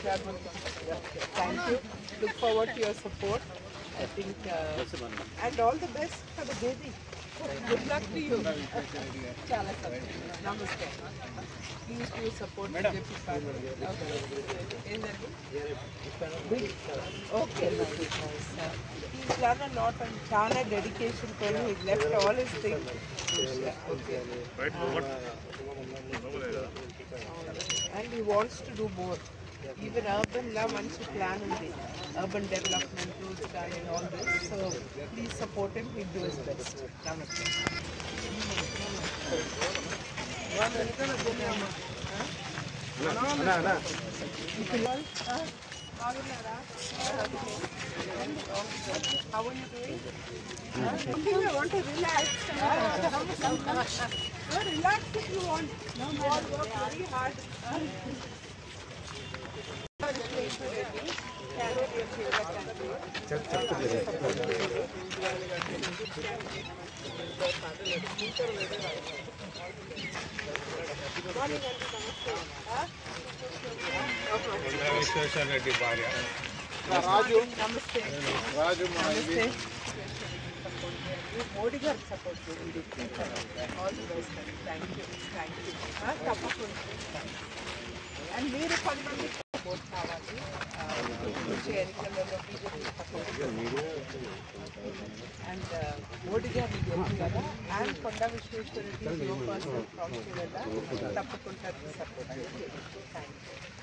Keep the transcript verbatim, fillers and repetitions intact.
Thank you. Look forward to your support. I think, uh, and all the best for the baby. Good luck to you. Chala Namaste. Please do support B J P party. Okay. Okay, nice, nice. Uh, he's done a lot and Chana dedication for him. He left all his things. Okay. Uh, and he wants to do more. Even urban la manchi plan undi. Urban development, roads and all this. So please support him. He'll do his best. Namaste. How are you doing? I think I want to relax. No, relax if you want. No, more work very hard. Reddy Raju, namaste. Raju, namaste. Modi gar support you. All the best. Thank you. Thank you. Ah, tappakundu. And meer kontamandi support kavali. Sharing kallo B J P support. And Modi gar ni gelusu kada. And Konda Vishweshwar Reddy, your person from Kerala, tappakundu support. Thank you.